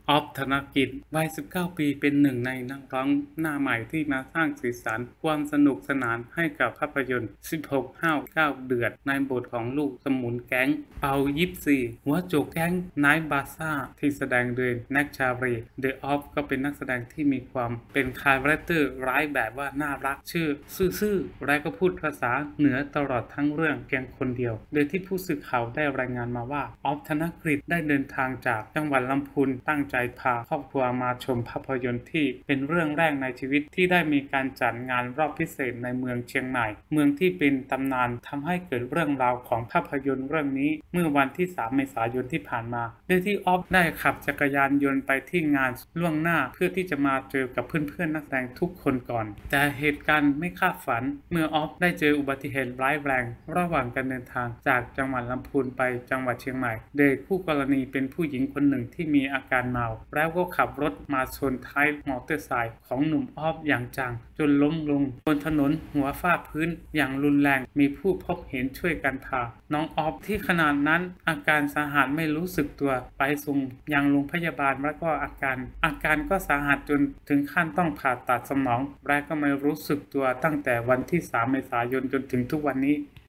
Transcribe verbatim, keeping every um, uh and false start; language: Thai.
ออฟ ธนกิจ วัย สิบเก้า ปี เป็นหนึ่งในนักร้องหน้าใหม่ที่มาสร้างสีสันความสนุกสนานให้กับภาพยนตร์ สิบหก ห้าว เก้า เดือด ในบทของลูกสมุนแก๊ง เปา ยี่สิบสี่ หัวโจกแก๊ง ไนท์ บาซ่า ที่แสดงโดย แน็ก ชาลี เดอะ ออฟ ก็เป็นนักแสดงที่มีความเป็นคาแรคเตอร์ร้ายแบบว่าน่ารัก ชื่อ ซื่อ ๆ และก็พูดภาษาเหนือตลอดทั้งเรื่องเพียงคนเดียว โดยที่ผู้สื่อข่าวได้รายงานมาว่า ออฟ ธนกฤษ ได้เดินทางจากจังหวัดลำพูนตั้งใจพาครอบครัวมาชมภาพยนตร์ที่เป็นเรื่องแรกในชีวิตที่ได้มีการจัดงานรอบพิเศษในเมืองเชียงใหม่ เมืองที่เป็นตำนานทำให้เกิดเรื่องราวของภาพยนตร์เรื่องนี้เมื่อวันที่ สาม เมษายนที่ผ่านมา โดยที่ออฟได้ขับจักรยานยนต์ไปที่งานล่วงหน้าเพื่อที่จะมาเจอกับเพื่อนๆนักแสดงทุกคนก่อนแต่เหตุการณ์ไม่คาดฝันเมื่อออฟได้เจออุบัติเหตุร้ายแรงระหว่างการเดินทางจากจังหวัดลำพูนไปจังหวัดเชียงใหม่โดยคู่กรณีเป็นผู้หญิงคนหนึ่งที่มีอาการเมาแล้วก็ขับรถมาชนท้ายมอเตอร์ไซค์ของหนุ่มออฟอย่างจังจนล้มลงบนถนนหัวฟาดพื้นอย่างรุนแรงมีผู้พบเห็นช่วยกันพาน้องออฟที่ขณะนั้นอาการสาหัสไม่รู้สึกตัวไปส่งยังโรงพยาบาลแล้วก็อาการอาการก็สาหัสจนถึงขั้นต้องผ่าตัดสมองและก็ไม่รู้สึกตัวตั้งแต่วันที่ สาม เมษายนจนถึงทุกวันนี้